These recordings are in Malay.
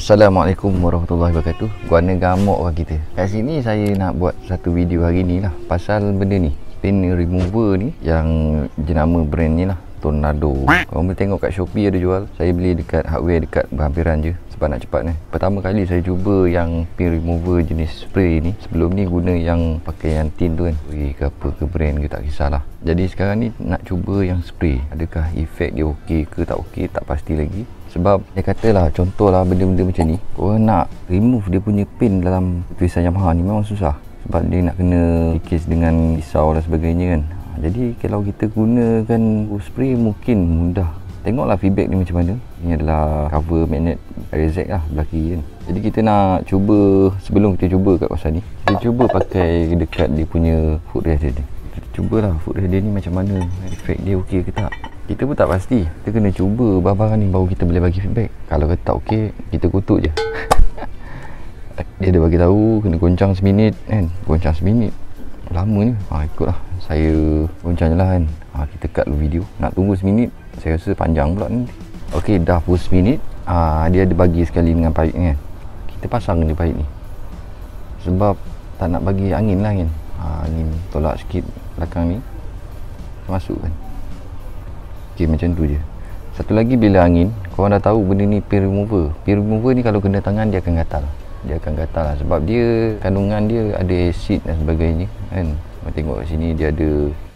Assalamualaikum warahmatullahi wabarakatuh. Guana gamuk orang kita. Kat sini saya nak buat satu video hari ni lah pasal benda ni, pin remover ni yang jenama brand ni lah, Tornado. Korang boleh tengok kat Shopee ada jual. Saya beli dekat hardware dekat berhampiran je sebab nak cepat ni. Pertama kali saya cuba yang pin remover jenis spray ni. Sebelum ni guna yang pakai yang tin tu kan, ke apa ke brand ke tak kisahlah. Jadi sekarang ni nak cuba yang spray. Adakah efek dia okey ke tak okey, tak pasti lagi. Sebab dia katalah, contohlah benda-benda macam ni, korang nak remove dia punya pin dalam tulisan Yamaha ni memang susah. Sebab dia nak kena dikis dengan pisau dan sebagainya kan. Jadi kalau kita gunakan spray mungkin mudah. Tengoklah feedback ni macam mana. Ini adalah cover magnet RZ lah belah kiri kan. Jadi kita nak cuba, sebelum kita cuba kat kawasan ni, kita cuba pakai dekat dia punya footrest dia. Kita cubalah footrest dia ni macam mana, efek dia okey ke tak. Kita pun tak pasti. Kita kena cuba barang-barang ni baru kita boleh bagi feedback. Kalau kata tak okey, kita kutuk je. Dia ada bagi tahu kena goncang seminit kan. Goncang seminit. Lama ni. Ikutlah. Saya goncang je lah kan. Kita cut dulu video. Nak tunggu seminit, saya rasa panjang pula ni. Okey, dah pun seminit. Dia ada bagi sekali dengan paip ni kan. Kita pasang je paip ni. Sebab tak nak bagi angin lah kan. Angin tolak sikit belakang ni. Masuk kan. Okay, macam tu je. Satu lagi, bila angin, korang dah tahu benda ni pin remover. Pin remover ni kalau kena tangan dia akan gatal. Dia akan gatal lah. Sebab dia, kandungan dia ada asid dan sebagainya kan. Korang tengok kat sini dia ada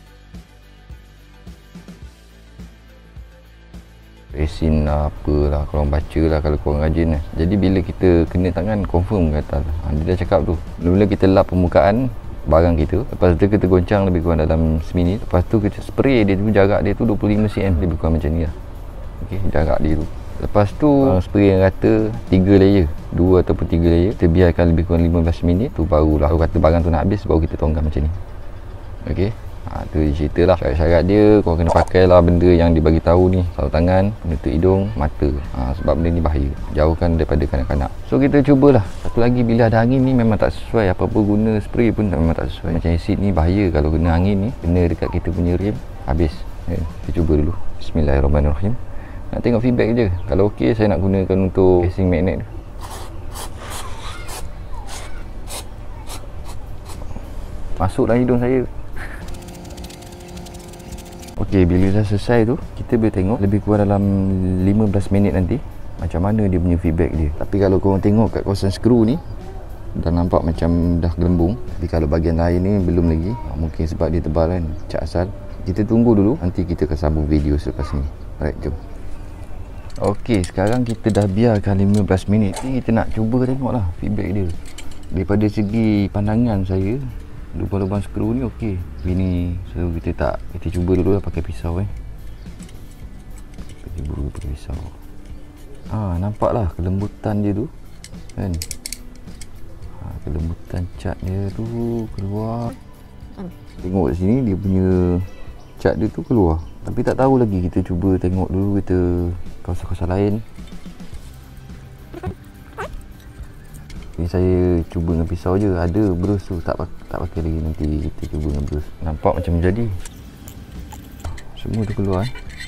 resin lah, apalah, korang baca lah kalau korang rajin lah. Jadi bila kita kena tangan, confirm gatal. Dia dah cakap tu. Bila kita lap permukaan barang kita, lepas tu kita goncang lebih kurang dalam seminit. Lepas tu kita spray dia tu, jarak dia tu 25 cm, lebih kurang macam ni lah. Okey, jarak dia tu. Lepas tu spray yang rata 3 layer, 2 ataupun 3 layer. Kita biarkan lebih kurang 15 minit tu, barulah kalau kata barang tu nak habis, baru kita tongkang macam ni. Okey. Tu cerita lah. Syarat-syarat dia, korang kena pakai lah benda yang dia bagi tahu ni. Sarung tangan, penutup hidung, mata. Sebab benda ni bahaya. Jauhkan daripada kanak-kanak. So kita cubalah. Satu lagi, bila ada angin ni memang tak sesuai. Apa-apa guna spray pun memang tak sesuai. Macam asid ni bahaya. Kalau kena angin ni, kena dekat kita punya rim, habis. Kita cuba dulu. Bismillahirrahmanirrahim. Nak tengok feedback je. Kalau okey, saya nak gunakan untuk casing magnet. Masuk dalam hidung saya. Okey, bila dah selesai tu, kita boleh tengok lebih kurang dalam 15 minit nanti macam mana dia punya feedback dia. Tapi kalau korang tengok kat kawasan skru ni, dah nampak macam dah gelembung. Tapi kalau bahagian lain ni belum lagi. Mungkin sebab dia tebal kan, cat asal. Kita tunggu dulu, nanti kita akan sambung video selepas ni. Alright, jom. Okey, sekarang kita dah biarkan 15 minit ni. Kita nak cuba tengoklah feedback dia. Daripada segi pandangan saya, lubang-lubang skru ni okey. Ini so kita cuba dulu lah pakai pisau kan. Kita cuba pakai pisau. Nampaklah kelembutan dia tu kan. Kelembutan cat dia tu keluar. Tengok kat sini dia punya cat dia tu keluar. Tapi tak tahu lagi, kita cuba tengok dulu kita kawasan-kawasan lain. Ni saya cuba dengan pisau je. Ada brush tu, tak pakai lagi. Nanti kita cuba dengan brush. Nampak macam jadi. Semua tu keluar.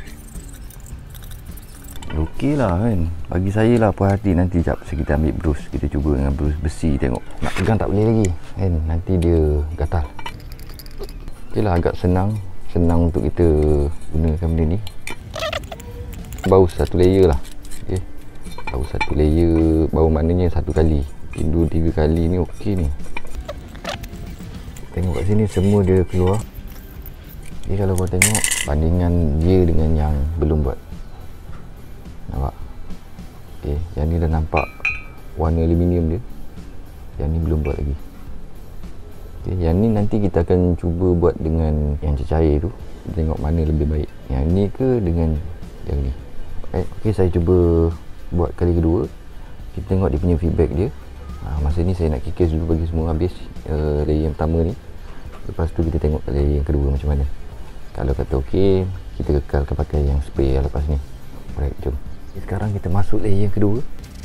Okey lah kan. Bagi saya lah puas hati. Nanti sekejap kita ambil brush. Kita cuba dengan brush besi tengok. Nak pegang tak boleh lagi kan. Nanti dia gatal. Okey lah, agak senang untuk kita gunakan benda ni. Baru satu layer lah. Okay. Baru satu layer. Baru maknanya satu kali. 2-3 kali ni okey ni. Tengok kat sini semua dia keluar. Jadi kalau kau tengok bandingan dia dengan yang belum buat, nampak? Okey, yang ni dah nampak warna aluminium dia. Yang ni belum buat lagi. Okey, yang ni nanti kita akan cuba buat dengan yang cecair tu. Kita tengok mana lebih baik, yang ni ke dengan yang ni. Okey, saya cuba buat kali kedua. Kita tengok dia punya feedback dia. Masa ni saya nak kikis dulu bagi semua habis layer yang pertama ni. Lepas tu kita tengok layer yang kedua macam mana. Kalau kata okey, kita kekalkan pakai yang spray lepas ni. Alright, jom. Sekarang kita masuk layer yang kedua.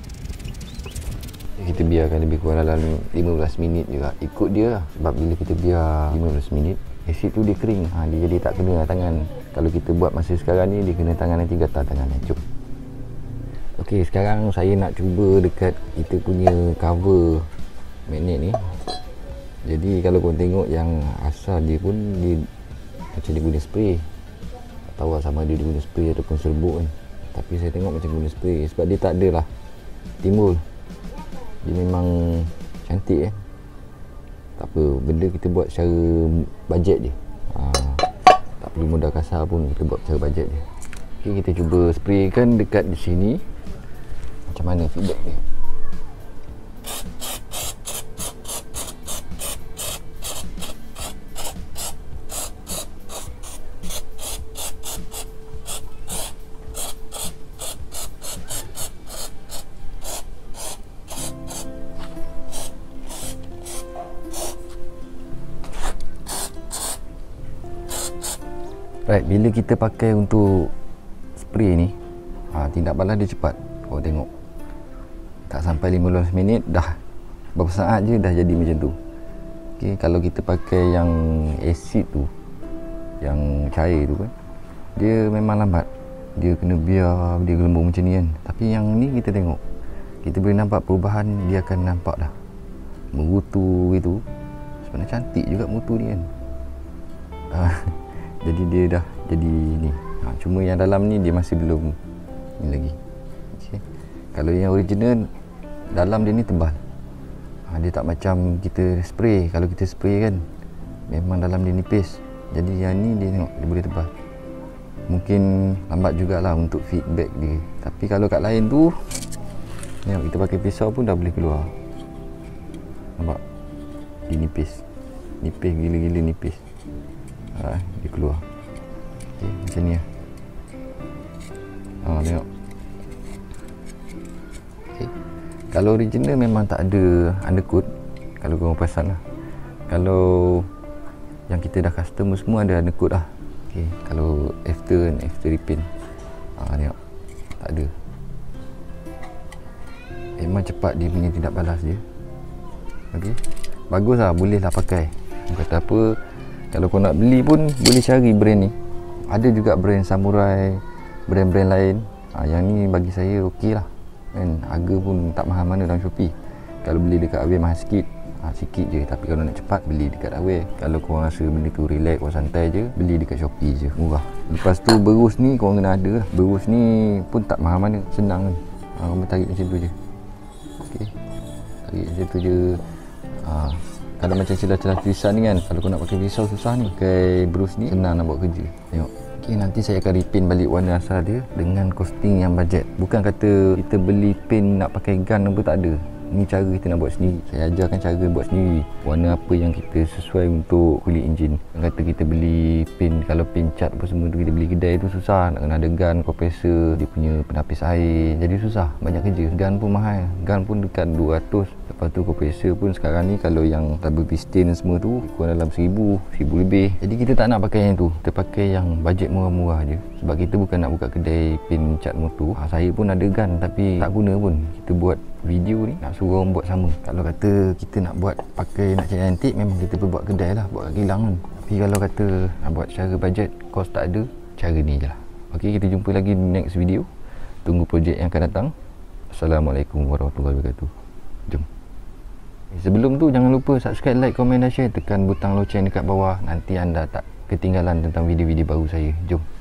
Kita biarkan lebih kurang dalam 15 minit juga. Ikut dia lah. Sebab bila kita biar 15 minit, asid tu dia kering. Dia jadi tak kena tangan. Kalau kita buat masa sekarang ni, dia kena tangan, nanti gatal tangan. Jom. Okey, sekarang saya nak cuba dekat kita punya cover magnet ni. Jadi kalau korang tengok yang asal dia pun dia macam dia guna spray. Tak tahu lah sama dia guna spray ataupun serbuk kan. Tapi saya tengok macam guna spray sebab dia tak ada lah timbul. Dia memang cantik kan. Tak apa, benda kita buat secara bajet je. Tak perlu modal kasar pun, kita buat secara bajet je. Okey, kita cuba spraykan dekat di sini. Macam mana feedback dia. Right, bila kita pakai untuk spray ni, tindak balas dia cepat. Korang tengok, tak sampai 15 minit dah, beberapa saat je dah jadi macam tu. Okay, kalau kita pakai yang acid tu, yang cair tu kan, dia memang lambat. Dia kena biar dia gelembung macam ni kan. Tapi yang ni kita tengok, kita boleh nampak perubahan. Dia akan nampak dah mengutu gitu. Sebenarnya cantik juga mutu ni kan. Jadi dia dah jadi ni. Cuma yang dalam ni dia masih belum ni lagi. Okay. Kalau yang original, dalam dia ni tebal. Dia tak macam kita spray. Kalau kita spray kan, memang dalam dia nipis. Jadi yang ni dia tengok, dia boleh tebal. Mungkin lambat jugalah untuk feedback dia. Tapi kalau kat lain tu, tengok kita pakai pisau pun dah boleh keluar. Nampak? Dia nipis. Nipis, gila-gila nipis. Dia keluar. Okay, macam ni lah. Tengok. Okay. Kalau original memang tak ada undercoat. Kalau korang perasan lah. Kalau yang kita dah custom semua ada undercoat lah. Okay. Kalau after repaint, tengok, tak ada. Memang cepat dia punya tindak balas dia. Okay. Bagus lah, boleh lah pakai. Kata apa, kalau kau nak beli pun boleh cari brand ni. Ada juga brand Samurai, brand-brand lain. Yang ni bagi saya okey lah kan. Harga pun tak mahal mana dalam Shopee. Kalau beli dekat Aware mahal sikit, sikit je. Tapi kalau nak cepat, beli dekat Aware. Kalau korang rasa benda tu relax, korang santai je, beli dekat Shopee je, murah. Lepas tu berus ni korang kena ada lah. Berus ni pun tak mahal mana, senang kan. Korang tarik macam tu je. Okay, tarik macam tu je. Kalau macam celah-celah tulisan ni kan, kalau kau nak pakai pisau susah ni. Pakai berus ni senang nak buat kerja. Tengok. Okay, nanti saya akan repaint balik warna asal dia dengan costing yang bajet. Bukan kata kita beli paint nak pakai gun apa, tak ada. Ni cara kita nak buat sendiri. Saya ajarkan cara buat sendiri. Warna apa yang kita sesuai untuk kulit enjin. Kata kita beli paint, kalau paint cat apa semua tu kita beli kedai tu susah. Nak kena ada gun, compressor, dia punya penapis air. Jadi susah, banyak kerja. Gun pun mahal. Gun pun dekat 200. Lepas tu compressor pun sekarang ni kalau yang double piston semua tu kurang dalam 1000 lebih. Jadi kita tak nak pakai yang tu. Kita pakai yang bajet murah-murah je. Sebab kita bukan nak buka kedai paint cat motor. Saya pun ada gun tapi tak guna pun. Kita buat video ni nak suruh orang buat sama. Kalau kata kita nak buat pakai nak cari antik, memang kita perlu buat kedai lah, buat kat kilang kan. Tapi kalau kata nak buat secara bajet, kos tak ada, cara ni je lah. Ok, kita jumpa lagi di next video. Tunggu projek yang akan datang. Assalamualaikum warahmatullahi wabarakatuh. Jom. Sebelum tu jangan lupa subscribe, like, komen dan share. Tekan butang loceng dekat bawah. Nanti anda tak ketinggalan tentang video-video baru saya. Jom.